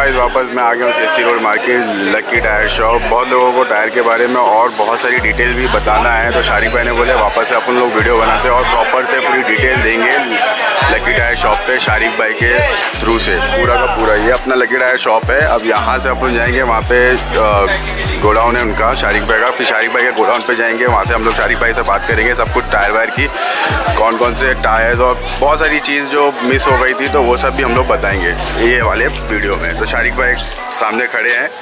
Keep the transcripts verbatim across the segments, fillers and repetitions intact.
Guys वापस मैं आ गया हूँ CSC road market lucky tyre shop. बहुत लोगों को टायर के बारे में और बहुत सारी डिटेल भी बताना है, तो शारिक भाई ने बोले वापस से अपन लोग वीडियो बनाते हैं और प्रॉपर से पूरी डिटेल देंगे लकी टायर शॉप पे शारिक भाई के थ्रू से। पूरा का पूरा ये अपना लकी टायर शॉप है। अब यहाँ से अपन जाएंगे वहाँ पे गोडाउन है उनका शारिक भाई का, फिर शारिक भाई के गोडाउन पे जाएंगे, वहाँ से हम लोग शारिक भाई से बात करेंगे सब कुछ टायर वायर की, कौन कौन से टायर्स और बहुत सारी चीज़ जो मिस हो गई थी तो वो सब भी हम लोग बताएंगे ये वाले वीडियो में। तो शारिक भाई सामने खड़े हैं।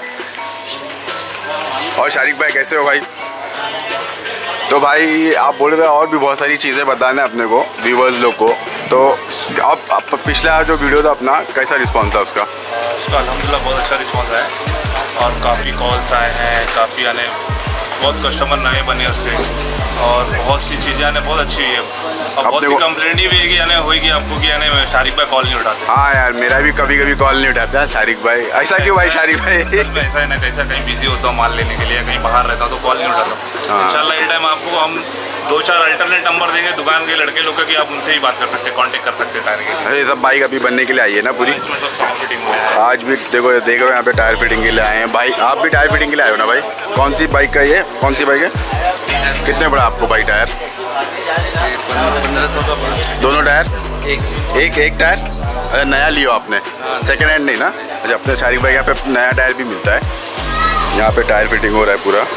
और शारिक भाई कैसे हो भाई? तो भाई आप बोल रहे थे और भी बहुत सारी चीज़ें बताना है अपने को व्यूवर्स लोग को, तो आप, आप पिछला जो वीडियो था अपना कैसा रिस्पॉन्स था उसका? उसका अल्हम्दुलिल्लाह बहुत अच्छा रिस्पॉन्स आया और काफ़ी कॉल्स आए हैं, काफ़ी आने बहुत कस्टमर नए बने उससे और बहुत सी चीज़ें आने बहुत अच्छी हुई है। और बहुत सी कंप्लेंट भी है कि यानी होगी आपको कि यानी शारिक भाई कॉल नहीं उठाते। हाँ यार मेरा भी कभी कभी कॉल नहीं उठाता शारिक भाई। ऐसा क्यों भाई शारिक भाई? ऐसा है ना, कैसा कहीं बिजी होता हूँ माल लेने के लिए, कहीं बाहर रहता हूँ तो कॉल नहीं उठाता। इंशाल्लाह ये टाइम आपको हम दो चार अल्टरनेट नंबर देंगे दुकान के लड़के लोग कि आप उनसे ही बात कर सकते हैं, कांटेक्ट कर सकते हैं टायर के। अरे सब बाइक अभी बनने के लिए आई है ना पूरी? आज भी देखो देख रहे हो यहाँ पे टायर फिटिंग के लिए आए हैं भाई। आप भी टायर फिटिंग के लिए आए हो ना भाई? कौन सी बाइक का ये कौन सी बाइक है? कितने बड़ा आपको भाई टायर? पंद्रह सौ का दोनों टायर? एक एक एक टायर? अरे नया लियो आपने, सेकेंड हैंड नहीं ना? अच्छा अपने शारिक भाई यहाँ पे नया टायर भी मिलता है। यहाँ पे टायर फिटिंग हो रहा है पूरा।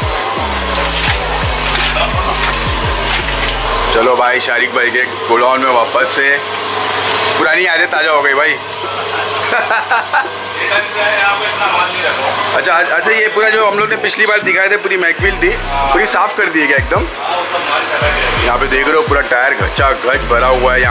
चलो भाई शारिक भाई के गोडाउन में वापस से पुरानी यादें ताज़ा हो गई भाई। अच्छा अच्छा ये पूरा जो हम लोग ने पिछली बार दिखाए थे पूरी मैकविल थी पूरी साफ कर दी है क्या एकदम? यहाँ पे देख रहे हो पूरा टायर घच्चा घच भरा हुआ है यहाँ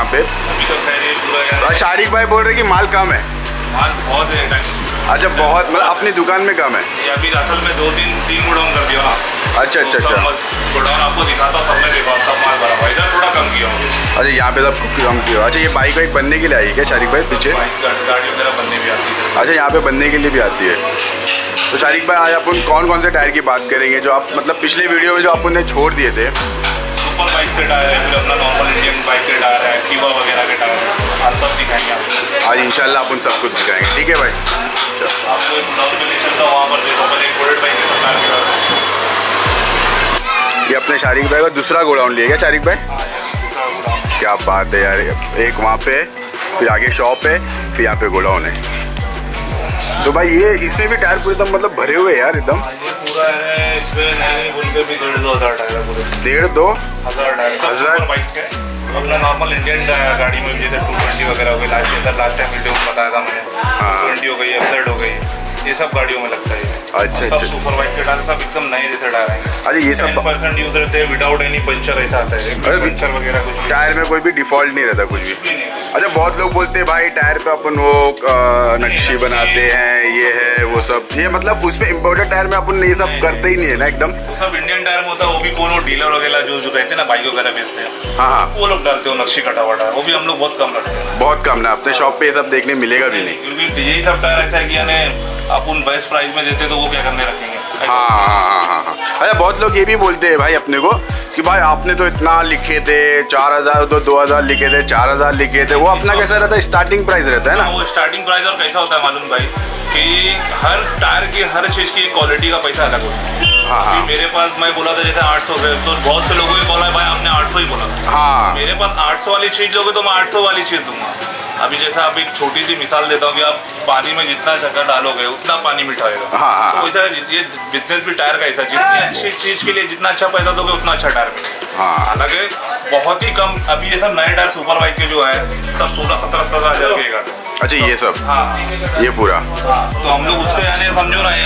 पे। शारिक भाई बोल रहे कि माल कम है। माल बहुत है। अच्छा बहुत मतलब अपनी दुकान में कम है? ये अभी असल में दो तीन तीन गोडाउन कर दिया ना। अच्छा अच्छा अच्छा गोडाउन आपको दिखाता हूँ, सब में देखो सब माल भरा हुआ, इधर थोड़ा कम किया। अच्छा यहाँ पे सब कम किया। अच्छा ये बाइक वाइक बनने के लिए आई है क्या शारिक भाई पीछे? गाड़ी वगैरह बनने भी आती है। अच्छा यहाँ पे बनने के लिए भी आती है। तो शारिक भाई आज अपन कौन कौन से टायर की बात करेंगे जो आप मतलब पिछले वीडियो में जो अपन ने छोड़ दिए थे? सुपर बाइक के टायर है, फिर अपना नॉर्मल इंडियन बाइक के टायर है, एक्टिवा वगैरह के टायर है, आज सब दिखाएंगे आपको। आज इंशाल्लाह अपन सब कुछ दिखाएंगे, ठीक है भाई? आपको एक ब्लॉग में ले चलता हूँ वहाँ पर देखो पहले एक बुलेट बाइक के टायर। ये अपने शारिक भाई का दूसरा गोडाउन लिया क्या शारिक भाई? क्या बात है यार, एक वहाँ पे फिर आगे शॉप है फिर यहाँ पे गोडाउन है। तो भाई ये इसमें भी टायर पूरे एकदम मतलब भरे हुए हैं यार एकदम। पूरा है इसमें नहीं बोल के भी डेढ़ दो हजार टायर है पूरे। डेढ़ दो हजार टायर हजार बाइक है। अपना नॉर्मल इंडियन गाड़ी में जैसे टू ट्वेंटी वगैरह हो गई, लास्ट इधर लास्ट टाइम वीडियो में बताया था मैंने, ट्वेंटी हो गई, एफजेड हो गई, ये सब गाड़ियों में लगता है। अच्छा सब सुपर बाइक के टायर सब एकदम नए जैसे टायर आएंगे। अच्छा ये सब परसेंट यूज रहते हैं विदाउट एनी पंचर ऐसा आता है। पंचर वगैरह कुछ टायर में कोई भी डिफॉल्ट नहीं रहता कुछ भी। अच्छा बहुत लोग बोलते हैं भाई टायर पे अपन वो नक्शी बनाते हैं ये है वो सब, ये मतलब उसमें इम्पोर्टेड टायर में अपन ये सब करते ही नहीं है ना एकदम? वो सब इंडियन टायर में होता है, वो भी कौन डीलर वगैरह जो जो रहते हैं ना बाइक वगैरह बेचते हैं। हाँ हाँ वो लोग डालते हो नक्शी कटा हुआ टायर, वो भी हम लोग बहुत कम रखते हैं। बहुत कम ना, अपने शॉप पे ये सब देखने मिलेगा भी नहीं, क्योंकि यही सब टायर ऐसा है कि यानी अपन बेस्ट प्राइस में देते तो वो क्या करने रखेंगे। हाँ हाँ हाँ हाँ। अच्छा बहुत लोग ये भी बोलते हैं भाई अपने को कि भाई आपने तो इतना लिखे थे चार हजार तो दो हजार लिखे थे चार हजार लिखे थे, वो अपना कैसा रहता है स्टार्टिंग प्राइस रहता है ना? वो स्टार्टिंग प्राइस और कैसा होता है मालूम भाई कि हर टायर की हर चीज़ की क्वालिटी का पैसा अलग होता है। हाँ हाँ। मेरे पास मैं बोला था जैसे आठ सौ से, तो बहुत से लोगों ने बोला भाई आपने आठ सौ ही बोला। हाँ मेरे पास आठ सौ वाली चीज़ लोगे तो मैं आठ सौ वाली चीज़ दूंगा। अभी जैसा आप एक छोटी सी मिसाल देता हूँ कि आप पानी में जितना शक्कर डालोगे उतना पानी मीठा होगा। हाँ हाँ। तो वैसा ये बिजनेस भी टायर का ऐसा, जितनी अच्छी चीज़ के लिए जितना अच्छा पैसा दोगे उतना अच्छा टायर मिलेगा। हाँ। हालांकि बहुत ही कम अभी ये सब नए टायर सुपर बाइक के जो है सब सोलह सत्रह सत्रह हजार के एक। अच्छा ये सब? हाँ ये पूरा? हाँ तो हम लोग उसको यानी समझो ना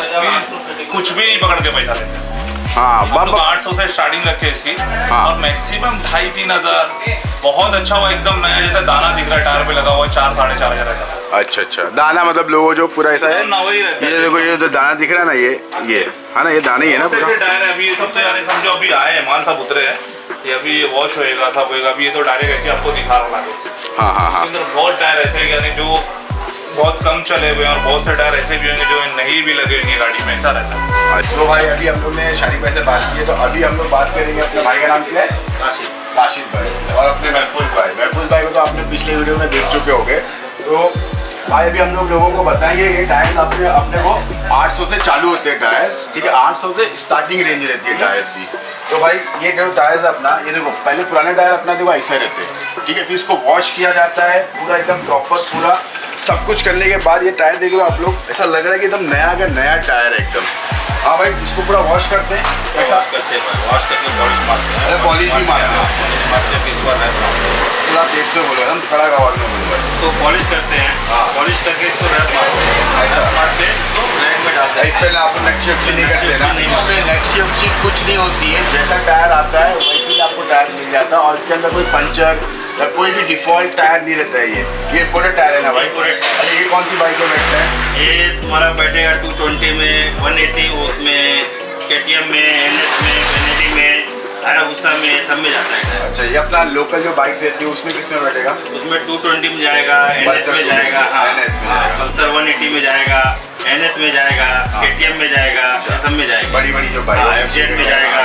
कि कुछ भी नहीं पकड़ के पैसा लेते हैं। हाँ हम लोग आठ सौ से स्टार्टिंग रखे इसकी। हाँ। और मैक्सिमम ढाई तीन हजार बहुत अच्छा हुआ एकदम नया जैसा दाना दिख रहा है टायर पे लगा हुआ है चार साढ़े चार हजार। अच्छा अच्छा दाना मतलब लोगो जो पूरा ऐसा है ये देखो ये जो दाना दिख रहा है ना ये ये है ना ये दाना ही है ना पूरा टायर है। अभी ये सब तो यानी समझो अभी आए हैं माल सब उतरे हैं, ये अभी ये वॉश होएगा सब होएगा। अभी ये तो डायरेक्ट ऐसे आपको दिखा रहा है। हाँ हाँ हाँ। बहुत टायर ऐसे यानी जो बहुत कम चले हुए और बहुत से टायर ऐसे भी होंगे जो नहीं भी लगे होंगे गाड़ी में, ऐसा रहता है। तो भाई अभी हम लोग ने शारिक भाई से बात की है, तो अभी हम लोग बात करेंगे अपने भाई का नाम क्या है? राशिद। राशिद भाई और अपने महफूज भाई। महफूज भाई को तो आपने पिछले वीडियो में देख चुके होंगे। तो भाई अभी हम लोग लोगों को बताएंगे ये टायर्स अपने अपने को आठ सौ से चालू होते हैं टायर्स, ठीक है, आठ सौ से स्टार्टिंग रेंज रहती है टायर्स की। तो भाई ये जो टायर्स अपना, ये देखो पहले पुराने टायर अपना देखो ऐसे रहते हैं, ठीक है, फिर इसको वॉश किया जाता है पूरा एकदम प्रॉपर, पूरा सब कुछ करने के बाद ये टायर देखो आप लोग, ऐसा लग रहा है कि एकदम नया का नया टायर है एकदम। हाँ भाई इसको पूरा वॉश करते हैं, ऐसा करते हैं वॉश करके पॉलिश मारते हैं। अरे पॉलिश भी मारते हैं, मारते हैं इस बार पूरा तेज से बोलो, एकदम खड़ा आवाज में बोलो। तो पॉलिश करते हैं, पॉलिश करके इसको रैप मारते हैं, रैप मारते हैं तो रैक में डालते हैं। इस पर आपको नक्शी वक्शी नहीं करते ना, इसमें नक्शी वक्शी कुछ नहीं होती है, जैसा टायर आता है वैसे ही आपको टायर मिल जाता है और इसके अंदर कोई पंचर या कोई भी डिफॉल्ट टायर नहीं रहता है। ये ये पूरे टायर है ना भाई? अरे ये कौन सी बाइक में बैठता है? ये तुम्हारा बैठेगा टू ट्वेंटी में, वन एटी में, केटीएम में, एनएस में, बेनेडी में, हायाबुसा में, सब में जाता है। अच्छा ये अपना लोकल जो बाइक रहती है उसमें किस में बैठेगा? उसमें टू ट्वेंटी में जाएगा, एनएस में जाएगा, एनएस में जाएगा, पल्सर वन एटी में जाएगा, एनएस में जाएगा, केटीएम में जाएगा, सब में जाएगा, बड़ी बड़ी जो बाइक एफजेड में जाएगा।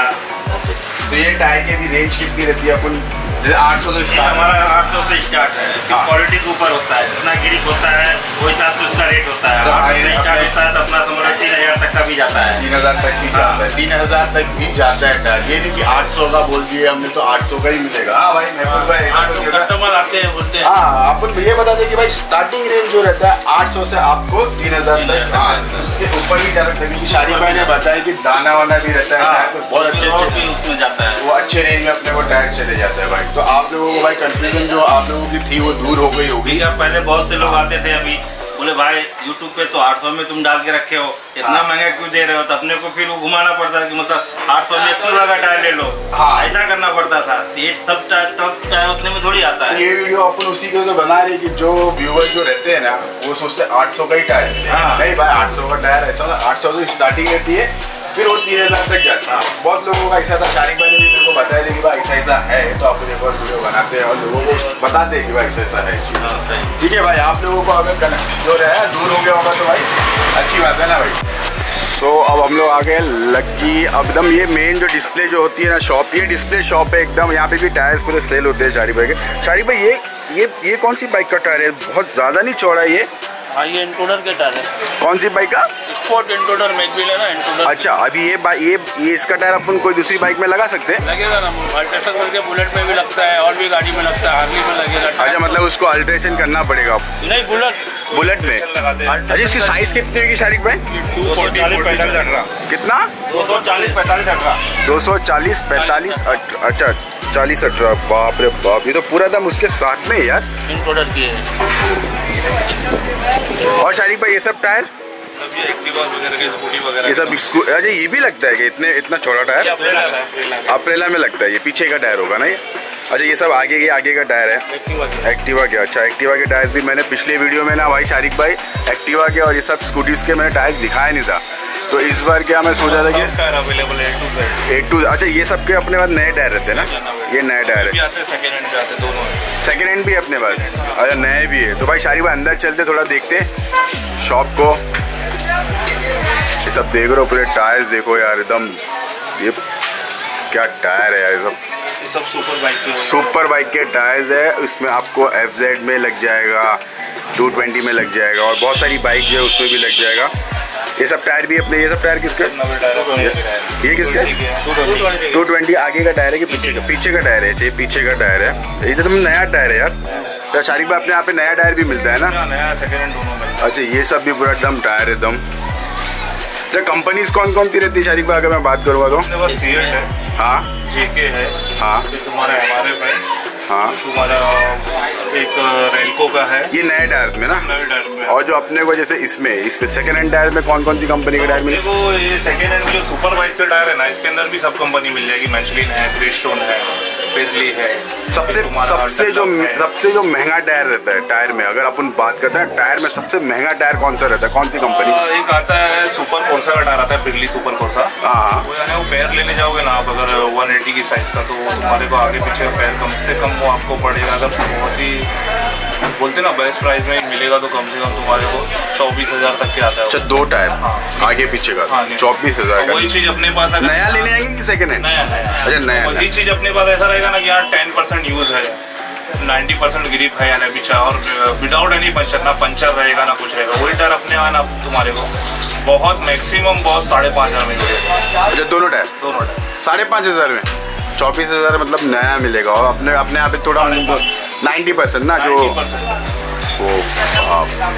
तो ये टायर की भी रेंज कितनी रहती है? अपन आठ सौ से हमारा आठ सौ से स्टार्ट है, क्वालिटी के ऊपर होता है, जितना ग्रिप होता है वो हिसाब से उसका रेट होता है। आठ सौ से स्टार्ट होता है तो अपना समझ तीन हजार तक का भी जाता है, तीन हजार तक भी जाता है, तीन हजार तक भी जाता है टायर। ये नहीं कि आठ सौ का बोल दिए हमने तो आठ सौ का ही मिलेगा। हाँ भाई कस्टमर आते हैं बोलते हैं। हाँ अपन ये बता दें कि भाई स्टार्टिंग रेंज जो रहता है आठ सौ से आपको तीन हजार तक, हाँ उसके ऊपर भी जा सकते हैं क्योंकि शादी भाई ने बताया कि दाना वाना भी रहता है टायर, तो बहुत अच्छे अच्छे उसमें जाता है, वो अच्छे रेंज में अपने को टायर चले जाता है भाई। तो आप लोगों को भाई कंफ्यूजन जो आप लोगों की थी वो दूर हो गई होगी। पहले बहुत से लोग आते थे, अभी बोले भाई यूट्यूब पे तो आठ सौ में तुम डाल के रखे हो, इतना महंगा क्यों दे रहे हो? तो अपने को फिर वो घुमाना पड़ता था कि मतलब आठ सौ में एक्टिवा का टायर ले लो, हाँ ऐसा करना पड़ता था। ये सब टायर उतने में थोड़ी आता है। ये वीडियो अपन उसी के तो बना रहे कि जो व्यूअर्स जो रहते हैं ना वो सोचते हैं आठ सौ का ही टायर, हाँ। नहीं भाई आठ सौ का टायर ऐसा ना, आठ सौ से स्टार्टिंग रहती है फिर वो तीन हजार तक जाता है। बहुत लोगों का ऐसा था, शारिक भाई ने भी मेरे को बताया था कि भाई ऐसा ऐसा है, तो अपन एक और वीडियो बनाते हैं और लोगों को बताते हैं कि भाई ऐसा ऐसा है। ठीक है भाई, आप लोगों को अगर जो रहा दूर हो गया होगा तो भाई अच्छी बात है ना भाई। तो अब हम लोग आ गए लक्की, अब एकदम ये मेन जो डिस्प्ले जो होती है ना शॉप, ये डिस्प्ले शॉप है एकदम, यहाँ पे भी टायर्स पूरे सेल होते हैं शारिक भाई के। शारिक भाई ये ये ये कौन सी बाइक का टायर है? बहुत ज़्यादा नहीं चौड़ा है ये? हाँ ये इंट्रूडर के टायर है। कौन सी बाइक का? स्पोर्ट इंट्रूडर मैगवील है ना, इंट्रूडर। अच्छा अभी ये ये ये इसका टायर अपन कोई दूसरी बाइक में लगा सकते हैं? लगेगा ना, अल्ट्रेशन करके बुलेट में भी लगता है और भी गाड़ी में लगता है, हार्ली में लगेगा। अच्छा मतलब उसको अल्ट्रेशन करना पड़ेगा? नहीं बुलेट बुलेट में। अच्छा इसकी साइज कितनी होगी शारिक भाई? कितना? दो सौ चालीस पैंतालीस अठारह दो सौ चालीस पैंतालीस अच्छा चालीस अठारह बाप रे बाप, ये तो पूरा दम उसके साथ में यार इंट्रूडर की है। और शारिक भाई ये सब टायर सब ये एक्टिवा वगैरह के, स्कूटी वगैरह ये सब, अच्छा ये भी लगता है कि इतने इतना चौड़ा टायर? अप्रेला में लगता है, ये पीछे का टायर होगा ना ये? अच्छा ये सब आगे के आगे का टायर है एक्टिवा के। अच्छा एक्टिवा के टायर भी मैंने पिछले वीडियो में ना भाई शारिक भाई एक्टिवा के और ये सब स्कूटीज के मैंने टायर दिखाया नहीं था, तो इस बार क्या मैं सोचा था कि अवेलेबल है ए टू। अच्छा ये सबके अपने पास नए टायर रहते हैं ना? ये नए टायर है, सेकंड हैंड भी आते दोनों, सेकंड हैंड भी अपने पास? अच्छा नए भी है। तो भाई शारिक भाई अंदर चलते थोड़ा देखते शॉप को। ये सब देख रहे हो पूरे टायर्स देखो यार एकदम, ये क्या टायर है यार, ये सब ये सब सुपर बाइक के सुपर बाइक के टायर्स है। इसमें आपको एफ जेड में लग जाएगा, टू ट्वेंटी में लग जाएगा और बहुत सारी बाइक जो है उसमें भी लग जाएगा। ये सब टायर भी अपने, ये सब टायर किसके? ये किसके? टू ट्वेंटी आगे का टायर है कि पीछे का? पीछे का टायर है, ये पीछे का टायर है। ये तो तुम नया टायर है यार। तो शारिक भाई अपने यहाँ पे नया टायर भी मिलता है ना? नया सेकंड हैंड दोनों में। अच्छा ये सब भी पूरा एकदम टायर है एकदम। तो कंपनीज कौन कौन सी रहती है शारिक भाई अगर मैं बात करूँगा तो? सीएट है, हाँ जेके है, हाँ फिर तुम्हारा एमआरएफ है, हाँ तुम्हारा एक रेलको का है, ये नए टायर में ना? नए टायर्स में। और जो अपने को जैसे इसमें इसमें सेकंड हैंड टायर में कौन कौन सी कंपनी के टायर मिले? वो ये सेकंड हैंड जो सुपर बाइक के टायर है ना, इसके अंदर भी सब कंपनी मिल जाएगी। मैचलिन है, ब्रिजस्टोन है, पिरली है। सबसे सबसे जो सबसे जो महंगा टायर रहता है टायर में, अगर अपन बात करते हैं टायर में सबसे महंगा टायर कौन सा रहता है, कौन सी कंपनी? एक आता है सुपर कोर्सा का टायर आता है, पिरली सुपर कोर्सा। हाँ वो यानी वो पैर लेने जाओगे ना आप अगर वन एटी की साइज का, तो तुम्हारे को आगे पीछे पैर कम से कम वो आपको पड़ेगा। अगर बहुत ही बोलते ना बेस्ट प्राइस में मिलेगा तो कम से कम तुम्हारे को चौबीस हजार तक के आता है। अच्छा दो टायर, हाँ। आगे पीछे का हाँ, चौबीस हजार। वही चीज अपने पास अगर नया लेने आएंगे कि सेकंड हैंड? नया नया। अच्छा नया। वही चीज अपने पास ऐसा रहेगा ना कि यार टेन परसेंट यूज है नाइन्टी परसेंट ग्रिप है यानी पीछा, और विदाउट एनी पंचर, ना पंचर रहेगा ना कुछ रहेगा, वही टायर अपने आना तुम्हारे को बहुत मैक्सिमम बहुत साढ़े पाँच हज़ार में मिलेगा। अच्छा दोनों टायर दोनों टायर साढ़े पाँच हज़ार में चौबीस हज़ार मतलब नया मिलेगा, और अपने अपने यहाँ पे थोड़ा नाइन्टी परसेंट ना जो वो आप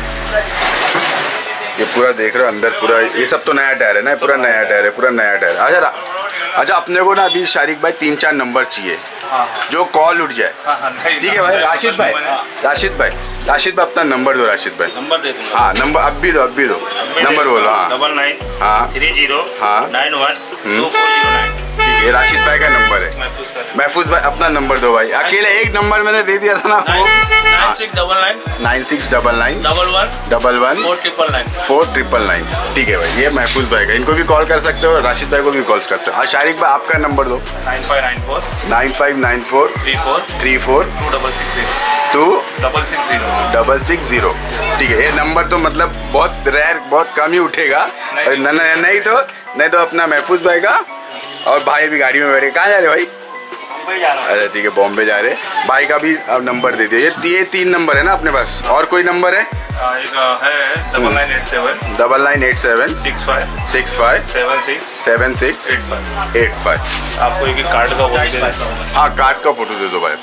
ये पूरा देख रहे हो अंदर पूरा, ये सब तो नया टायर है ना, पूरा नया टायर है, पूरा नया टायर। अच्छा अच्छा अपने को ना अभी शारिक भाई तीन चार नंबर चाहिए जो कॉल उठ जाए। ठीक है भाई। राशिद भाई राशिद भाई राशिद भाई अपना नंबर दो। राशिद भाई नंबर दे दूँ? हाँ नंबर अब भी दो अब भी दो नंबर बोलो। हाँ डबल नाइन हाँ थ्री जीरो हाँ nine one two four zero nine. ठीक है राशिद भाई का नंबर है। महफूज भाई अपना नंबर दो भाई, अकेले एक नंबर मैंने दे दिया था ना आपको। Nine six double nine nine six double nine double one double one four triple nine four triple nine. ठीक है भाई, ये महफूज भाई का, इनको भी कॉल कर सकते हो, राशिद भाई को भी कॉल कर सकते हो। हाँ शारिक भाई आपका नंबर दो। Nine five nine four nine five nine four three four three four two double six zero two double six zero double six zero. ठीक है, ये नंबर तो मतलब बहुत रेयर, बहुत कम ही उठेगा। नहीं, न, न, नहीं तो नहीं तो अपना महफूज भाई का, और भाई भी गाड़ी में बैठे। कहाँ जा रहे भाई? अरे ठीक है बॉम्बे जा रहे। भाई का भी अब नंबर दे दिए। ये ये तीन नंबर है ना अपने पास, और कोई नंबर है? एक है double nine eight seven double nine eight seven six five six five seven six seven six eight five. Eight five. आपको एक कार्ड का फोटो दे देता हूँ। हाँ कार्ड का फोटो दे दो भाई।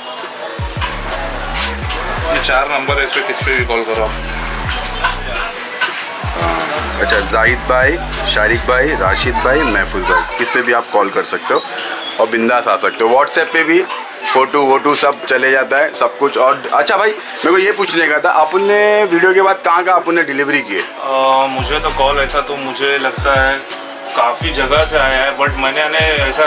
ये चार नंबर है, इस पे किस पे भी कॉल करो आप। अच्छा जाहिद भाई, शारिक भाई, राशिद भाई, महफूज भाई, किस पे भी आप कॉल कर सकते हो और बिंदास आ सकते हो। व्हाट्सएप पे भी फोटो वोटो सब चले जाता है सब कुछ। और अच्छा भाई मेरे को ये पूछने का था, आपने वीडियो के बाद कहाँ कहाँ आपने डिलीवरी की है? मुझे तो कॉल ऐसा तो मुझे लगता है काफ़ी जगह से आया है, बट मैंने ऐसा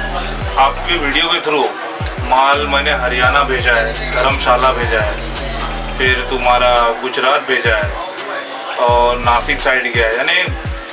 आपकी वीडियो के थ्रू माल मैंने हरियाणा भेजा है, धर्मशाला भेजा है, फिर तुम्हारा गुजरात भेजा है और नासिक साइड गया है, यानी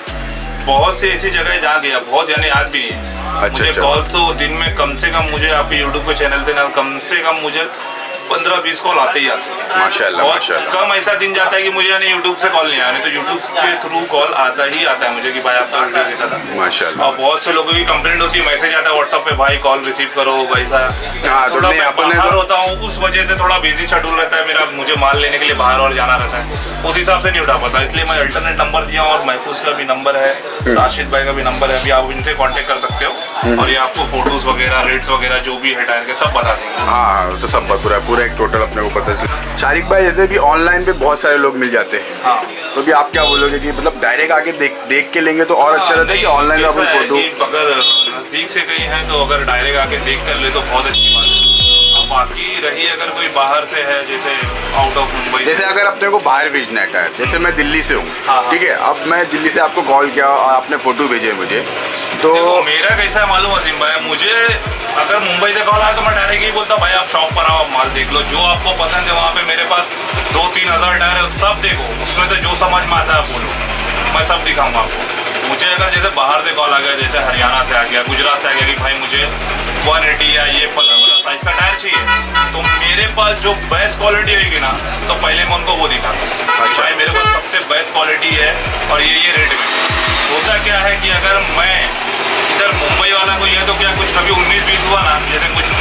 बहुत सी ऐसी जगह जहाँ गया, बहुत यानी याद भी नहीं है। अच्छा, मुझे अच्छा। कॉल तो दिन में कम से कम मुझे आप यूट्यूब पे चैनल देना कम से कम मुझे पंद्रह बीस कॉल आते ही आते हैं। माशाल्लाह बहुत माशाल्लाह। कम ऐसा दिन जाता है कि मुझे यानी यूट्यूब से कॉल नहीं आया, नहीं तो यूट्यूब के थ्रू कॉल आता ही आता है मुझे कि भाई आपका वीडियो कैसा था। माशाल्लाह। और बहुत से लोगों की कंप्लेंट होती है, मैसेज आता है व्हाट्सएप पे, भाई कॉल रिसीव करो वैसा। हाँ, तो थोड़ा नहीं, मैं अपने बाहर तो- होता हूँ, उस वजह से थोड़ा बिजी शेड्यूल रहता है मेरा, मुझे माल लेने के लिए बाहर और जाना रहता है, उस हिसाब से नहीं उठा पाता, इसलिए मैं अल्टरनेट नंबर दिया हूँ। और महफूज का भी नंबर है, राशिद भाई का भी नंबर है, अभी आप इनसे कांटेक्ट कर सकते हो और ये आपको फोटोज वगैरह रेट्स वगैरह जो भी है टायर के सब बता देंगे। हाँ तो सब पूरा पूरा एक टोटल अपने को पता चल। शारिक भाई जैसे भी ऑनलाइन पे बहुत सारे लोग मिल जाते हैं, हाँ तो भी आप क्या बोलोगे कि मतलब डायरेक्ट आके देख देख के लेंगे तो और अच्छा रहता है कि ऑनलाइन में अपन फोटो? अगर नजदीक से कहीं है तो अगर डायरेक्ट आके देख कर ले तो बहुत अच्छी बात है। अब बाकी रही अगर कोई बाहर से है, जैसे आउट ऑफ मुंबई, जैसे अगर अपने को बाहर भेजना है टायर, जैसे मैं दिल्ली से हूँ, हाँ, हाँ। ठीक है, अब मैं दिल्ली से आपको कॉल किया और आपने फोटो भेजे मुझे, तो देखो मेरा कैसा है मालूम अजीम भाई, मुझे अगर मुंबई से कॉल आया तो मैं डायरेक्ट ही बोलता भाई आप शॉप पर आओ, माल देख लो, जो आपको पसंद है। वहाँ पे मेरे पास दो तीन हज़ार टायर है, सब देखो, उसमें से जो समझ में आता है आप बोलो, मैं सब दिखाऊंगा आपको। मुझे अगर जैसे बाहर से कॉल आ गया, जैसे हरियाणा से आ गया, गुजरात से आ गया कि भाई मुझे वन एटी या ये फला साइज का टायर चाहिए, तो मेरे पास जो बेस्ट क्वालिटी रहेगी ना, तो पहले मैं उनको वो दिखाता हूँ। अच्छा भाई मेरे पास सबसे बेस्ट क्वालिटी है और ये ये रेट में। होता क्या है कि अगर मैं इधर मुंबई वाला को ये तो क्या कुछ कभी उन्नीस बीस हुआ ना, जैसे कुछ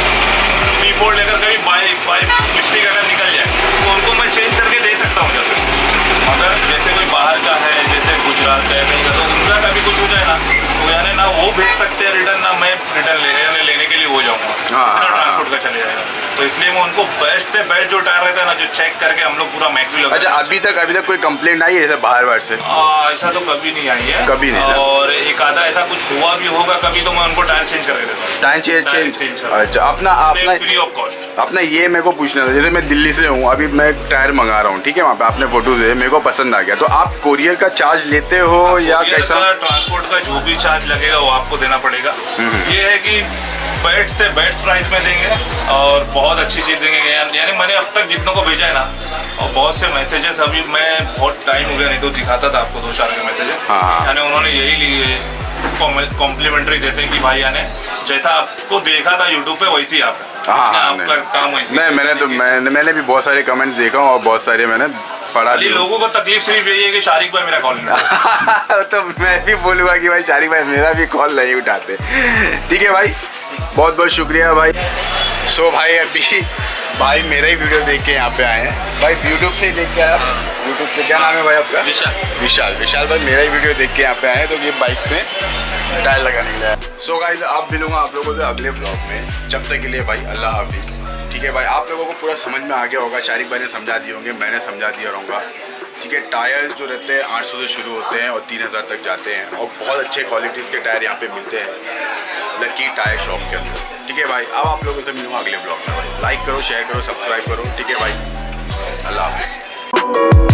डिफॉल्ट लेकर कभी बाई बाई मिस्टेक अगर निकल जाए तो उनको मैं चेंज करके दे सकता हूँ जब। अगर जैसे कोई बाहर का है, जैसे गुजरात का है कहीं का, तो उनका कभी कुछ हो जाए ना, तो यानी ना वो भेज सकते हैं रिटर्न, ना मैं रिटर्न ले लेने लेने के लिए हो जाऊँगा, ट्रांसपोर्ट का चले जाएगा। तो इसलिए मैं उनको बेस्ट से बेस्ट जो टायर रहता है ना, जो चेक करके हम लोग पूरा मैक्वी लगा। अच्छा अभी तक अभी तक कोई कंप्लेंट आई है ऐसे बाहर बाहर से? आ, ऐसा तो कभी नहीं आई है, कभी नहीं। और एक आधा ऐसा कुछ हुआ भी होगा कभी, तो मैं उनको टायर चेंज करके देता हूँ। टाइम चेंज चेंज अच्छा अपना अपना फ्री ऑफ कॉस्ट। अपना ये मेरे को पूछना था, जैसे मैं दिल्ली से हूँ, अभी मैं टायर मंगा रहा हूँ, ठीक है, वहाँ पे आपने फोटो दे, मेरे को पसंद आ गया, तो आप कोरियर का चार्ज लेते हो या कैसा? ट्रांसपोर्ट का जो भी चार्ज लगेगा वो आपको देना पड़ेगा। ये है कि बेस्ट से बेस्ट प्राइस में देंगे और बहुत अच्छी चीज़ देंगे। यानी मैंने अब तक जितनों को भेजा है ना, और बहुत से मैसेजेस, अभी मैं बहुत टाइम हो गया नहीं तो दिखाता था आपको दो चार के मैसेजेस, यानी उन्होंने यही लिए कॉम्प्लीमेंट्री देते हैं कि भाई यानी जैसा आपको देखा था यूट्यूब पे वैसे ही आप हाँ, हाँ, आपका काम वैसे। नहीं मैंने तो मैंने मैंने भी बहुत सारे कमेंट्स देखा हूँ और बहुत सारे मैंने पढ़ा भी। लोगों को तकलीफ सिर्फ यही है कि शारिक भाई मेरा कॉल नहीं तो मैं भी बोलूँगा कि भाई शारिक भाई मेरा भी कॉल नहीं उठाते। ठीक है भाई, बहुत बहुत शुक्रिया भाई। सो भाई अभी भाई मेरा ही वीडियो देख के यहाँ पे आए हैं भाई, यूट्यूब से ही देख के आए। यूट्यूब से क्या नाम है भाई आपका? विशाल। विशाल विशाल भाई मेरा ही वीडियो देख के यहाँ पे आए हैं, तो ये बाइक में टायर लगाने के लिए। सो गाइस अब मिलूंगा आप लोगों से अगले ब्लॉग में, जब तक के लिए भाई अल्लाह हाफिज़। ठीक है भाई, आप लोगों को पूरा समझ में आ गया होगा, शारिक भाई ने समझा दिए होंगे, मैंने समझा दिया रहूँगा। ठीक है, टायर जो रहते हैं आठ सौ से शुरू होते हैं और तीन हज़ार तक जाते हैं, और बहुत अच्छे क्वालिटीज़ के टायर यहाँ पे मिलते हैं लकी टायर शॉप के अंदर। ठीक है भाई, अब आप लोगों से मिलूंगा अगले ब्लॉग में। लाइक करो, शेयर करो, सब्सक्राइब करो। ठीक है भाई, अल्लाह हाफिज़।